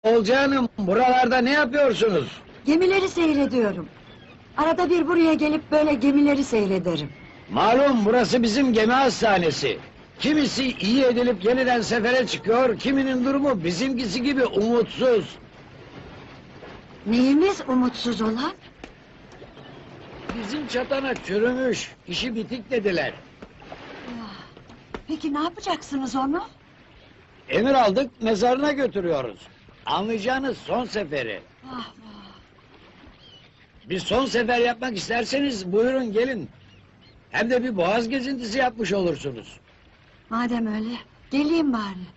Olcanım, buralarda ne yapıyorsunuz? Gemileri seyrediyorum. Arada bir buraya gelip böyle gemileri seyrederim. Malum burası bizim gemi hastanesi. Kimisi iyi edilip yeniden sefere çıkıyor, kiminin durumu bizimkisi gibi umutsuz. Neyimiz umutsuz olan? Bizim çatana çürümüş, işi bitik dediler. Peki ne yapacaksınız onu? Emir aldık, mezarına götürüyoruz. Anlayacağınız son seferi. Ah, Bir son sefer yapmak isterseniz buyurun gelin. Hem de bir boğaz gezintisi yapmış olursunuz. madem öyle, geleyim bari.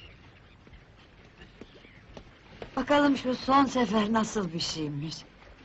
Bakalım şu son sefer nasıl bir şeymiş.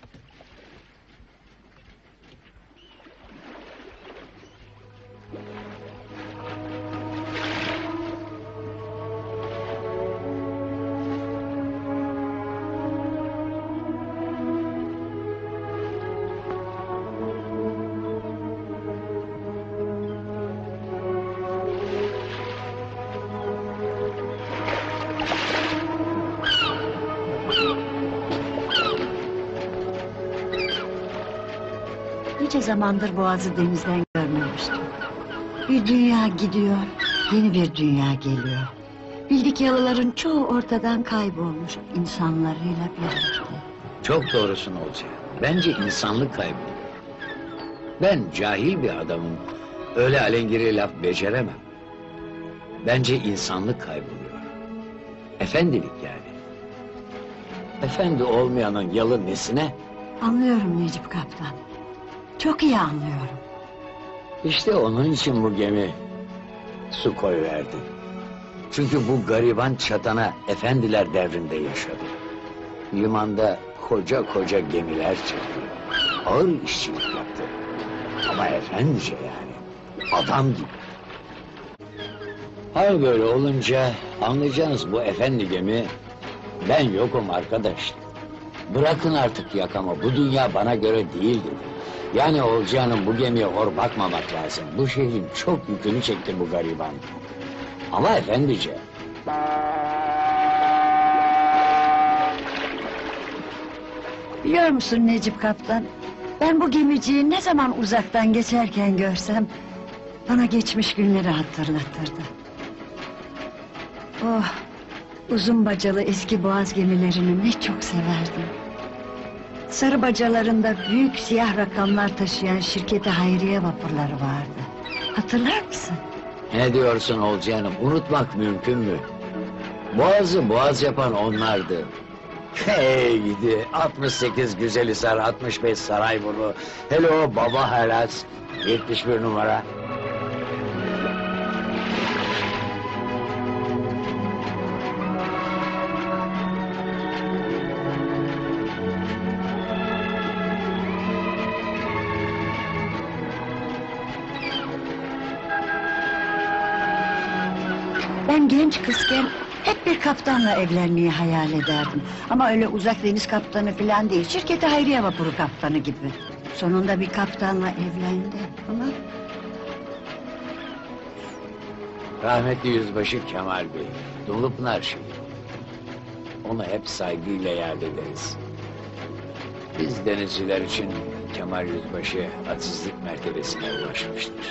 Nice zamandır Boğaz'ı denizden görmemiştim. Bir dünya gidiyor, yeni bir dünya geliyor. Bildik yalıların çoğu ortadan kaybolmuş, insanlarıyla birlikte. Çok doğrusun Olcay. Bence insanlık kaybı. Ben cahil bir adamım. Öyle alengiri laf beceremem. Bence insanlık kayboluyor. Efendilik yani. Efendi olmayanın yalı nesine? Anlıyorum Necip Kaptan. Çok iyi anlıyorum. İşte onun için bu gemi su koyverdi. Çünkü bu gariban çatana efendiler devrinde yaşadı. Limanda koca koca gemiler çekti. Ağır işçilik yaptı. Ama efendice yani. Adam gibi. Hal böyle olunca anlayacağınız bu efendi gemi ben yokum arkadaş. Bırakın artık yakamı, bu dünya bana göre değil dedi. Yani olacağının bu gemiye hor bakmamak lazım. Bu şehrin çok yükünü çekti bu gariban. Ama efendice. Biliyor musun Necip Kaptan? Ben bu gemiciyi ne zaman uzaktan geçerken görsem bana geçmiş günleri hatırlatırdı. Oh, uzun bacalı eski boğaz gemilerini ne çok severdim. Sarı bacalarında büyük siyah rakamlar taşıyan şirketi hayriye vapurları vardı. Hatırlar mısın? Ne diyorsun olacağını unutmak mümkün mü? Boğazı boğaz yapan onlardı. Hey gidi 68 Güzelhisar 65 Sarayburnu. Hello baba Helas 71 numara. Ben genç kızken hep bir kaptanla evlenmeyi hayal ederdim. Ama öyle uzak deniz kaptanı falan değil, şirketi hayriye vapuru kaptanı gibi. Sonunda bir kaptanla evlendi ama... Rahmetli Yüzbaşı Kemal Bey, Dumlupınar şehidi. Onu hep saygıyla yad ederiz. Biz denizciler için Kemal Yüzbaşı acizlik mertebesine ulaşmıştır.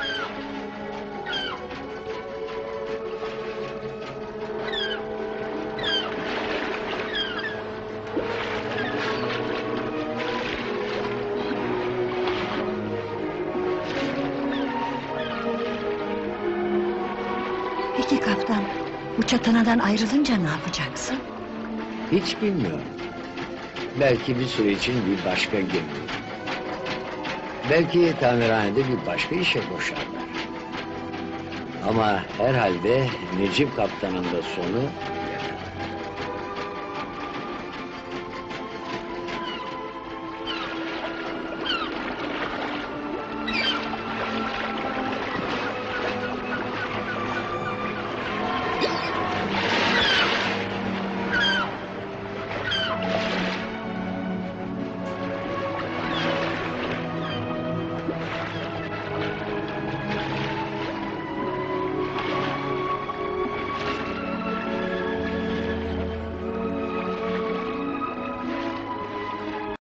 Peki kaptan, bu çatanadan ayrılınca ne yapacaksın? Hiç bilmiyorum. Belki bir süre için bir başka gemi. Belki tamirhanede bir başka işe koşarlar. Ama herhalde Necip Kaptan'ın da sonu